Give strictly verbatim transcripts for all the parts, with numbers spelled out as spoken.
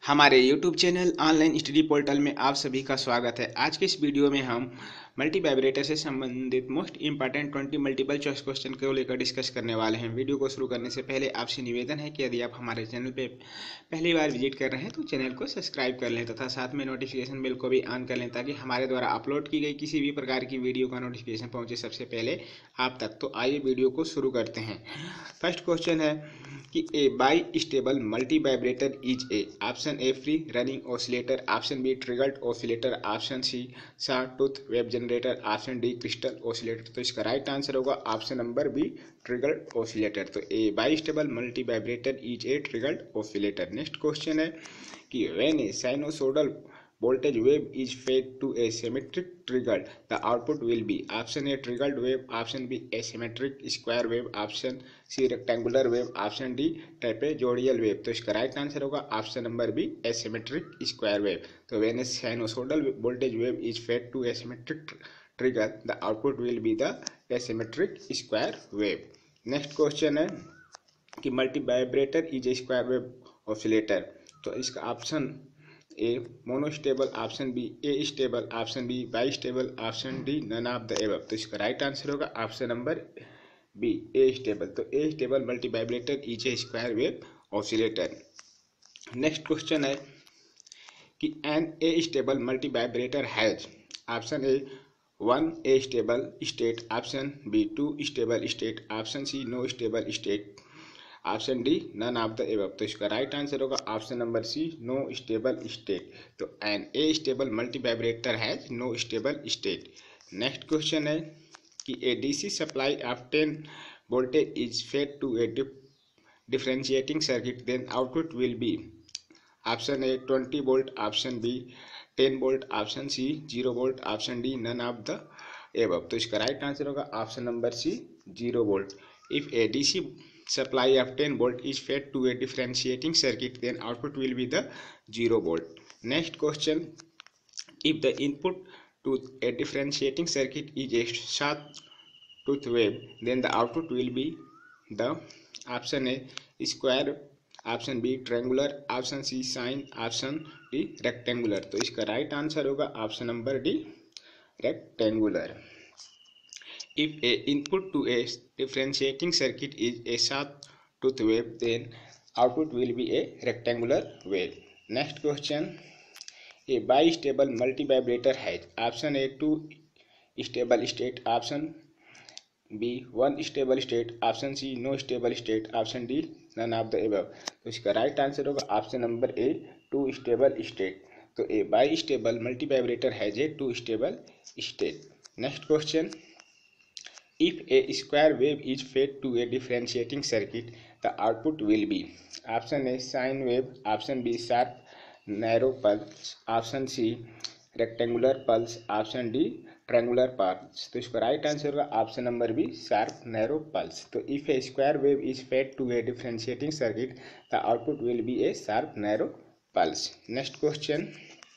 हमारे YouTube channel online study portal में आप सभी का स्वागत है। आज के इस वीडियो में हम मल्टी वाइब्रेटर से संबंधित most important twenty multiple choice question को लेकर डिस्कस करने वाले हैं। वीडियो को शुरू करने से पहले आपसे निवेदन है कि यदि आप हमारे चैनल पे पहली बार विजिट कर रहे हैं तो चैनल को सब्सक्राइब कर लें तथा साथ में नोटिफिकेशन बेल को भी ऑन कर लें ताकि हमारे द्वारा अपलोड की गई किसी भी प्रकार की वीडियो का नोटिफिकेशन पहुंचे सबसे पहले आप तक। तो आइए वीडियो को शुरू करते हैं। फर्स्ट क्वेश्चन है कि a bistable multivibrator is a option a free running oscillator, option b triggered oscillator, option c sawtooth wave generator, option d crystal oscillator. तो इसका राइट आंसर होगा option number b triggered oscillator. तो a bistable multivibrator is a triggered oscillator. Next question है कि when a sinusoidal voltage wave is fed to a symmetric trigger, the output will be option A triggered wave, option B asymmetric square wave, option C rectangular wave, option D trapezoidal wave। तो इसका right answer होगा option number b asymmetric square wave। तो when a sinusoidal voltage wave is fed to a symmetric trigger, the output will be the asymmetric square wave। Next question है कि multivibrator is a square wave oscillator. तो इसका option a monostable, option b astable, option B bistable, option D none of the above. तो इसका right answer होगा option number b astable. तो astable multivibrator is a square wave oscillator. Next question है कि an astable multivibrator has option a one a stable state, option B two stable state, option c no stable state, option D none of the above. तो इसका right answer होगा option number c no stable state. तो an astable multivibrator has no stable state. Next question है कि a DC supply of ten voltage is fed to a differentiating circuit, then output will be option a twenty volt, option b ten volt, option c zero volt, option D none of the above. तो इसका right answer होगा option number c zero volt. If a DC supply of ten volt is fed to a differentiating circuit, then output will be the zero volt। Next question, if the input to a differentiating circuit is a sawtooth wave, then the output will be the option A square, option B triangular, option C sine, option D rectangular। तो इसका right answer होगा option number d rectangular। If a input to a differentiating circuit is a sawtooth wave, then output will be a rectangular wave। Next question, a bistable multivibrator has option A two stable state, option B one stable state, option C no stable state, option D none of the above। तो इसका right answer होगा option number a two stable state. तो a bistable multivibrator has a two stable state। Next question, if a square wave is fed to a differentiating circuit, the output will be option A sine wave, option B sharp narrow pulse, option C rectangular pulse, option D triangular pulse। तो इसका right answer होगा option number b sharp narrow pulse. तो if a square wave is fed to a differentiating circuit, the output will be a sharp narrow pulse. Next question,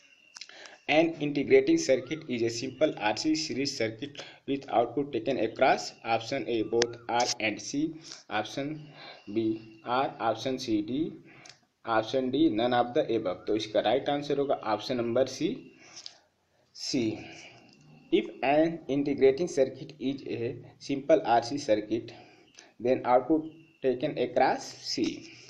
an integrating circuit is a simple R C series circuit with output taken across option A both R and C, option B R, option C D, option D none of the above। तो इसका right answer होगा option number c c. If an integrating circuit is a simple R C circuit, then output taken across C।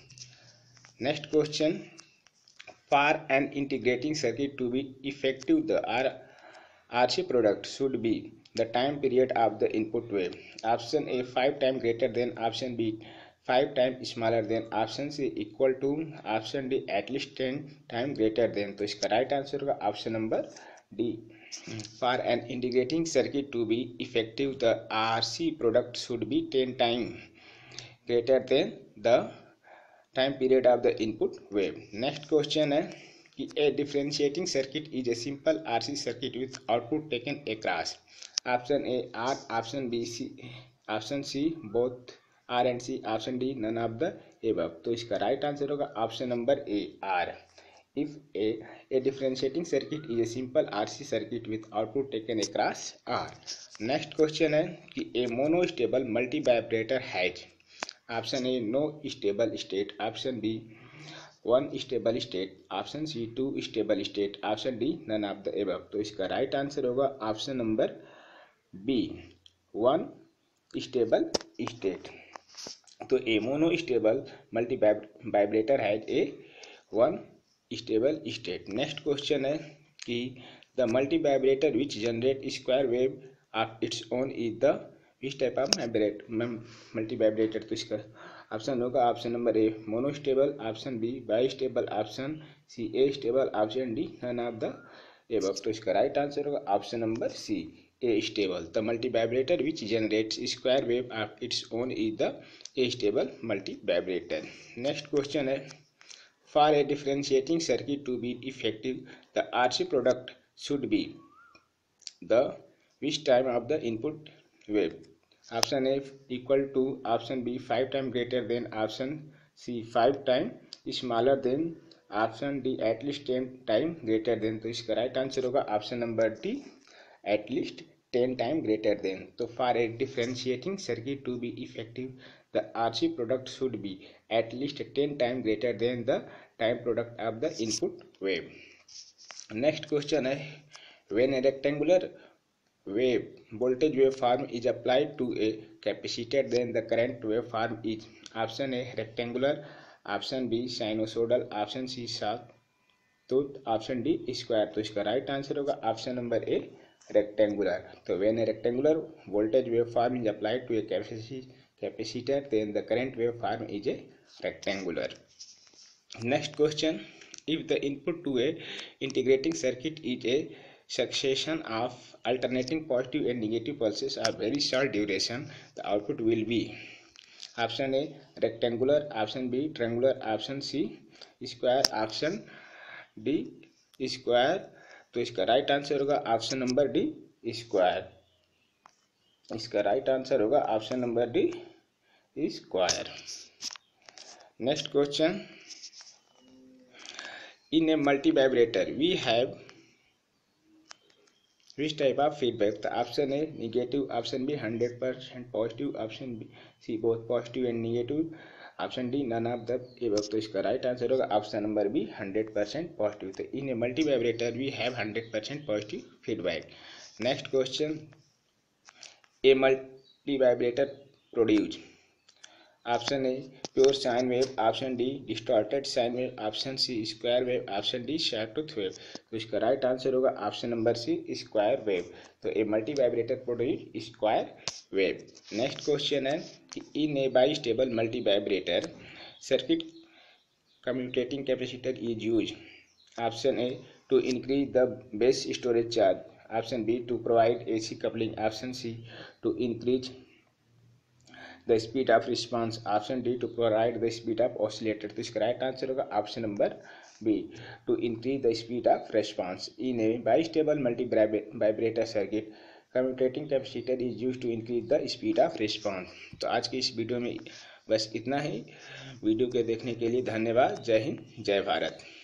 Next question, for an integrating circuit to be effective, the R C product should be the time period of the input wave, option A five times greater than, option B five times smaller than, option C equal to, option D at least ten times greater than। तो इसका right answer होगा option number d. For an integrating circuit to be effective, the R C product should be ten times greater than the time period of the input wave. Next question है कि a differentiating circuit is a simple RC circuit with output taken across option a R, option b C, option c both R and C, option D none of the above. तो इसका right answer होगा option number a R. If a a differentiating circuit is a simple RC circuit with output taken across R. Next question है कि a monostable multivibrator has option a no stable state, option b one stable state, option C two stable state, option D none of the above. तो इसका right answer होगा option number b, one stable state. तो a monostable multivibrator has a one stable state. Next question है कि the multivibrator which generate square wave of its own is the which type of multi vibrator. तो इसका option होगा option number A monostable, option B bistable, option C astable, option D none of the above. तो इसका right answer होगा option number C astable. The multivibrator which generates square wave of its own is the astable multivibrator. Next question है for a differentiating circuit to be effective the RC product should be the which time of the input wave. Option a equal to, option b five time greater than, option c five time smaller than, option d at least ten time greater than. तो इसका right answer होगा option number d at least ten time greater than. तो for a differentiating circuit to be effective the RC product should be at least ten time greater than the time product of the input wave. Next question है when a rectangular wave voltage waveform is applied to a capacitor then the current waveform is option A rectangular, option B sinusoidal, option C sawtooth, option D square। तो इसका right answer होगा option number a rectangular। तो when a rectangular voltage waveform is applied to a capacitor then the current waveform is a rectangular। Next question, if the input to a integrating circuit is a succession of alternating positive and negative pulses of very short duration, the output will be option A rectangular, option B triangular, option C square, option D square। तो इसका right answer होगा option number d square. इसका right answer होगा option number d square. Next question, in a multivibrator we have which type of feedback। the option A negative, option B one hundred percent positive, option C both positive and negative, option D none of the above। तो इसका right answer होगा option number b one hundred percent positive। तो in a multivibrator we have one hundred percent positive feedback। Next question, a multivibrator produce option a pure sine wave, option d distorted sine wave, option c square wave, option d sawtooth wave. तो इसका right answer होगा option number c square wave. तो a multivibrator produce square wave. Next question है कि in a bistable multivibrator circuit commutating capacitor is use. Option A to increase the base storage charge, option B to provide A C coupling, option C to increase the speed of response, option D to provide the speed of oscillator। तो इसका right answer होगा option number B to increase the speed of response. In a bistable multivibrator circuit commutating capacitor is use to increase the speed of response. तो आज की इस video में बस इतना ही। वीडियो के देखने के लिए धन्यवाद। जय हिंद, जय भारत।